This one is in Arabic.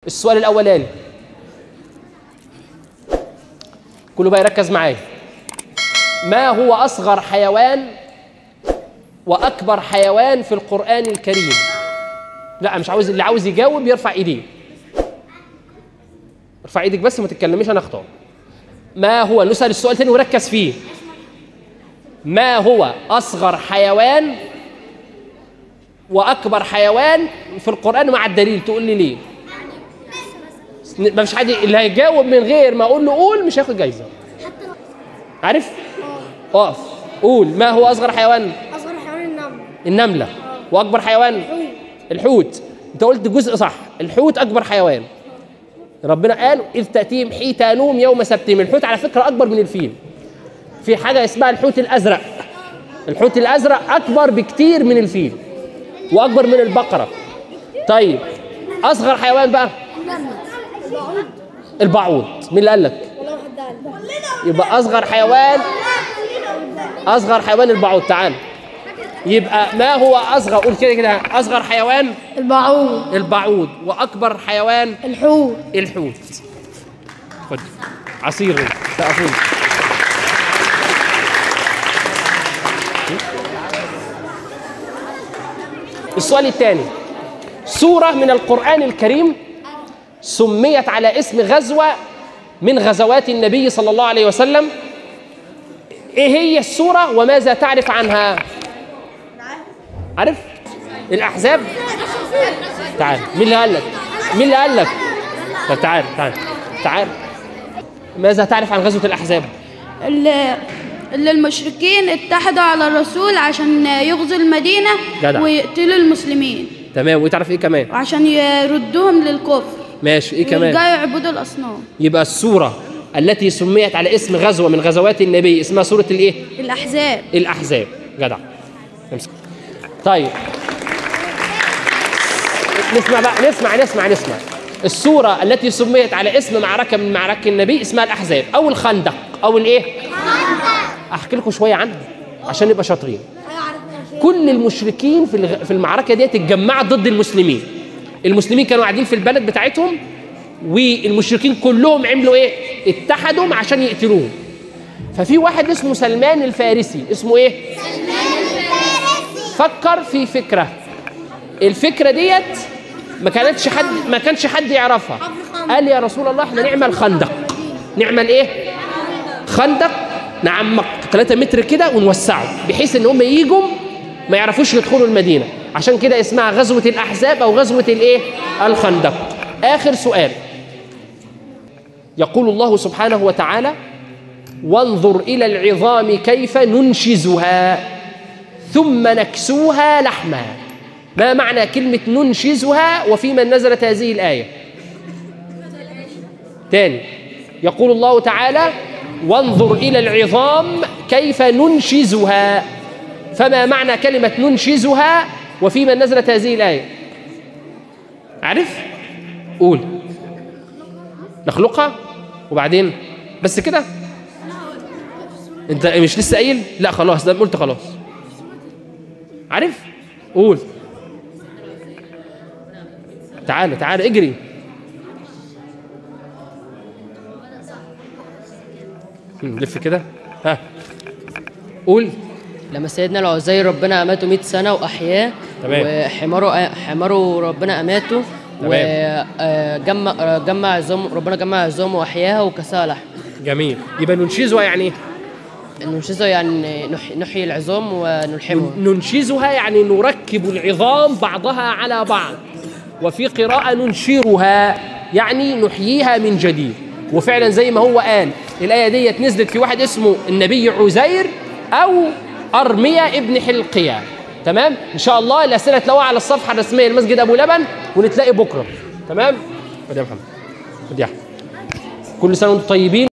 السؤال الأولاني كله بقى يركز معايا. ما هو أصغر حيوان وأكبر حيوان في القرآن الكريم؟ لا مش عاوز، اللي عاوز يجاوب يرفع ايديه. ارفع ايدك بس ما تتكلميش انا اختار. ما هو، نسأل السؤال تاني وركز فيه. ما هو أصغر حيوان وأكبر حيوان في القرآن مع الدليل؟ تقول لي ليه؟ ما فيش حد اللي هيجاوب من غير ما اقول له قول مش هياخد جايزه. عارف؟ اقف قول. ما هو اصغر حيوان؟ اصغر حيوان النمله. النمله. واكبر حيوان؟ الحوت. انت قلت جزء صح، الحوت اكبر حيوان. ربنا قال اذ تاتيهم حيتانهم يوم سبتهم. الحوت على فكره اكبر من الفيل. في حاجه اسمها الحوت الازرق. الحوت الازرق اكبر بكتير من الفيل واكبر من البقره. طيب اصغر حيوان بقى؟ البعوض. مين اللي قال لك؟ يبقى اصغر حيوان البعوض. تعال. يبقى ما هو اصغر، قول كده كده، اصغر حيوان البعوض واكبر حيوان الحوت. خد عصير سقفوني. السؤال الثاني، سورة من القرآن الكريم سميت على اسم غزوة من غزوات النبي صلى الله عليه وسلم. ايه هي السورة وماذا تعرف عنها؟ عارف؟ الأحزاب. تعال. مين اللي قال لك؟ طب تعال. ماذا تعرف عن غزوة الأحزاب؟ اللي المشركين اتحدوا على الرسول عشان يغزوا المدينة جدع. ويقتلوا المسلمين. تمام. وتعرف ايه كمان؟ وعشان يردوهم للكفر. ماشي. ايه كمان؟ ويرجعوا يعبدوا الأصنام. يبقى السورة التي سميت على اسم غزوة من غزوات النبي اسمها سورة الايه؟ الأحزاب. جدع. امسك. طيب نسمع بقى، نسمع. السورة التي سميت على اسم معركة من معارك النبي اسمها الأحزاب أو الخندق أو الايه؟ أحكي لكم شوية عنها عشان نبقى شاطرين. كل المشركين في المعركة دي اتجمعت ضد المسلمين. المسلمين كانوا قاعدين في البلد بتاعتهم والمشركين كلهم عملوا ايه؟ اتحدوا عشان يقتلوهم. ففي واحد اسمه سلمان الفارسي. اسمه ايه؟ فكر في فكرة. الفكرة ديت ما كانش حد يعرفها. قال يا رسول الله احنا نعمل خندق. نعمل ايه؟ خندق نعمق 3 متر كده ونوسعه بحيث ان هم ييجوا ما يعرفوش يدخلوا المدينة. عشان كده اسمها غزوة الأحزاب أو غزوة الايه؟ الخندق. آخر سؤال. يقول الله سبحانه وتعالى وانظر إلى العظام كيف ننشزها ثم نكسوها لحما. ما معنى كلمة ننشزها وفي من نزلت هذه الآية؟ تاني. يقول الله تعالى وانظر إلى العظام كيف ننشزها. فما معنى كلمة ننشزها وفي من نزلت هذه الآية؟ عارف؟ قول. نخلقها وبعدين بس كده؟ انت مش لسه قايل؟ لا خلاص، ده قلت خلاص. عارف؟ قول. تعال اجري. لف كده. ها قول. لما سيدنا العزير ربنا أماته 100 سنة وأحياه. تمام. وحماره ربنا أماته. وجمع عظام، ربنا جمع عظامه وأحياها وكساها لحم. جميل. يبقى ننشزها يعني ايه؟ ننشزها يعني نحيي العظام ونلحمها. ننشزها يعني نركب العظام بعضها على بعض. وفي قراءة ننشرها يعني نحييها من جديد. وفعلا زي ما هو قال الآية ديت نزلت في واحد اسمه النبي عزير أو أرمية ابن حلقية. تمام؟ إن شاء الله الأسئلة تلاقوها على الصفحة الرسمية لمسجد أبو لبن ونتلاقي بكرة. تمام؟ خد يا محمد. خد يا أحمد. كل سنة وأنتم طيبين.